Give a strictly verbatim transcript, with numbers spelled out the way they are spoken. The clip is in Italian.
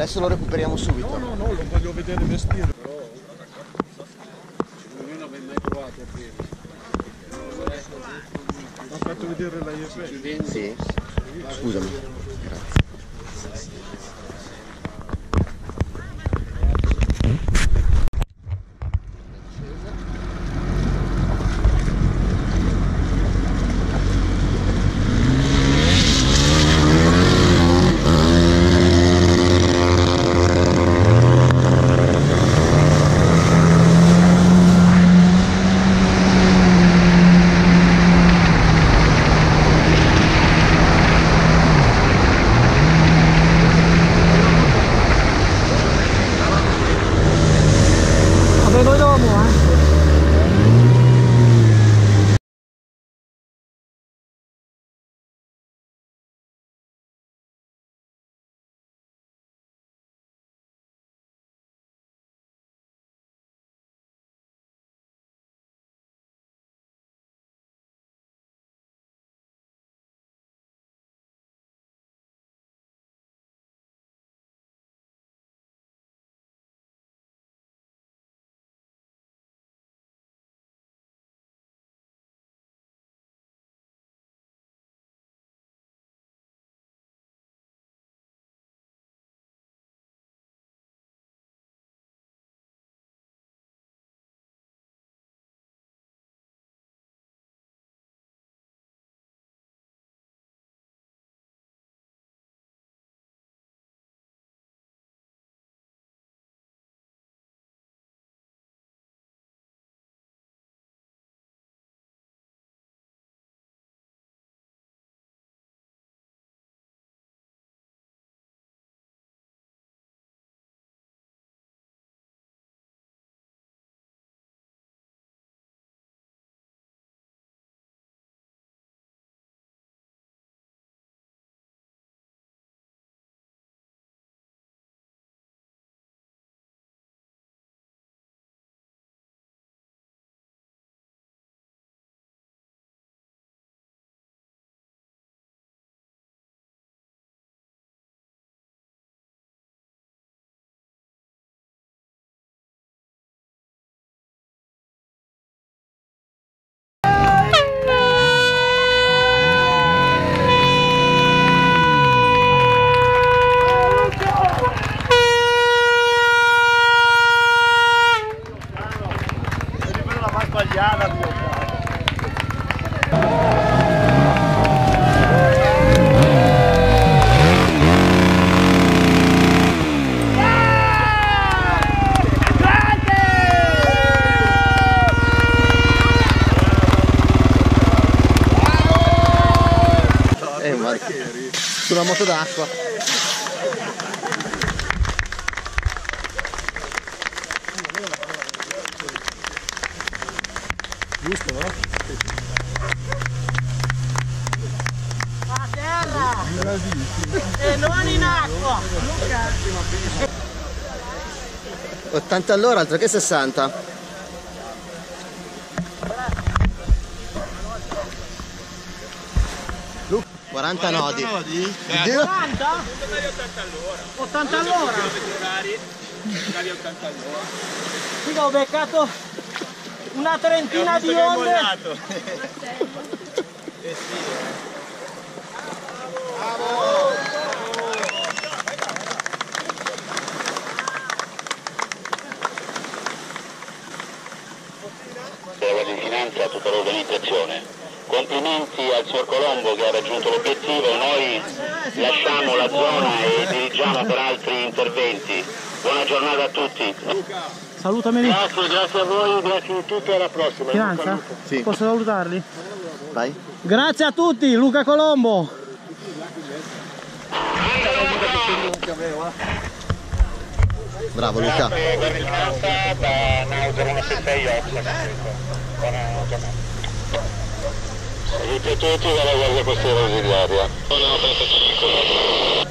Adesso lo recuperiamo subito. No, no, no, lo voglio vedere vestire, però non l'avevo mai provato prima. Ho fatto vedere la I F E. Sì. Scusami. Grazie. Noi dovevamo, eh? Sulla moto d'acqua. Giusto, no? A terra! E non in acqua! ottanta all'ora, altro che sessanta. quaranta nodi. ottanta? ottanta all'ora? Figa, ho beccato una trentina di onde. Eh sì, della vicinanza a tutta l'organizzazione. Complimenti al signor Colombo che ha raggiunto l'obiettivo, noi lasciamo la zona e dirigiamo per altri interventi. Buona giornata a tutti. Salutami. Grazie, grazie a voi, grazie di tutto e alla prossima. Finanza? Sì. Posso salutarli? Vai. Grazie a tutti, Luca Colombo. Bravo Luca. Buona giornata da Nauser uno sei sei otto. Buona giornata. Saluti a tutti dalla Guardia Costiera Ausiliaria. Buona giornata a tutti.